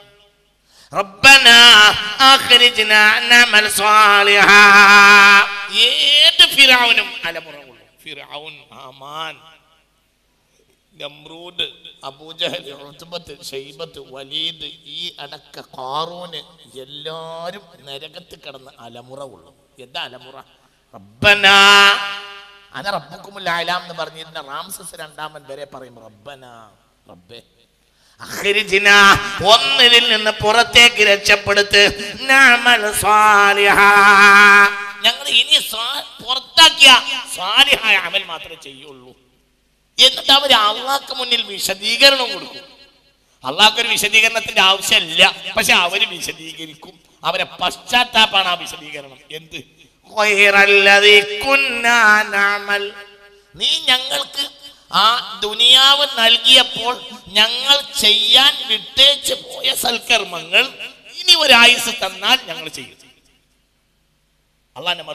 ربنا أخرجنا نعمل صالحا. ഏത് ഫിറഔനും അലമുറ കൊള്ളും. ഫിറഔൻ, ഹാമാൻ, നമ്രൂദ്, അബൂജഹൽ, ഉത്ബത്ത്, ശൈബത്ത്, വലീദ്, ഈ അടക്ക ഖാറൂന് എല്ലാരും നരകത്ത് കിടന്ന് അലമുറ കൊള്ളും. എന്താ അലമുറ? റബ്ബനാ അന റബ്ബുക്കുമുൽ അഅ്ലാം എന്ന് പറഞ്ഞിരുന്ന റാംസസ് രണ്ടാമൻ വരെ പറയും റബ്ബനാ, റബ്ബേ അഖ്രിജ്നാ, ഒന്നിൽ നിന്ന് പുറത്തേക്ക് രക്ഷപ്പെടുത്ത്, നഅമൽ സാലിഹാ, ഞങ്ങൾ ഇനി പുറത്താക്കിയ സാലിഹായ അമൽ മാത്രമേ ചെയ്യുള്ളൂ. എന്നിട്ട് അവർ അള്ളാഹ്ക്ക് മുന്നിൽ വിശദീകരണം കൊടുക്കും. അള്ളാഹ്ക്കൊരു വിശദീകരണത്തിന്റെ ആവശ്യമില്ല, പക്ഷെ അവര് വിശദീകരിക്കും. അവരെ പശ്ചാത്താപാണ് ആ വിശദീകരണം. എന്ത്? നീ ഞങ്ങൾക്ക് ആ ദുനിയാവ് നൽകിയപ്പോൾ ഞങ്ങൾ ചെയ്യാൻ വിട്ടേച്ച് പോയ സൽക്കർമ്മങ്ങൾ ഇനി ഒരായുസ് തന്നാൽ ഞങ്ങൾ ചെയ്യും. അള്ളാന്റെ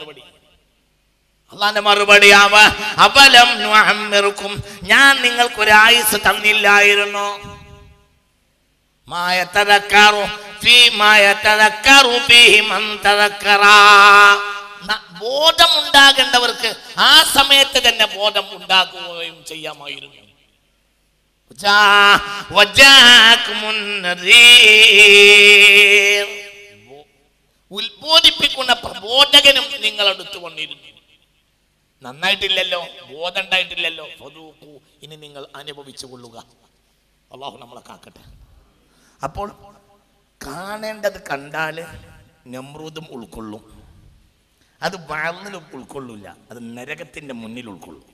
മറുപടി അവലം നുഅമ്മിറുക്കും, ഞാൻ നിങ്ങൾക്ക് ഒരായുസ് തന്നില്ലായിരുന്നോ? ബോധമുണ്ടാകേണ്ടവർക്ക് ആ സമയത്ത് തന്നെ ബോധം ഉണ്ടാക്കുകയും ചെയ്യാമായിരുന്നു. ഉത്ബോധിപ്പിക്കുന്ന പ്രബോധകനും നിങ്ങൾ അടുത്തുകൊണ്ടിരുന്നു. നന്നായിട്ടില്ലല്ലോ, ബോധം ഉണ്ടായിട്ടില്ലല്ലോ, ഇനി നിങ്ങൾ അനുഭവിച്ചു കൊള്ളുക. അള്ളാഹു നമ്മളെ കാക്കട്ടെ. അപ്പോൾ കാണേണ്ടത് കണ്ടാൽ നമ്രൂദും ഉൾക്കൊള്ളും, അത് വാളിലും ഉൾക്കൊള്ളില്ല, അത് നരകത്തിന്റെ മുന്നിൽ ഉൾക്കൊള്ളും.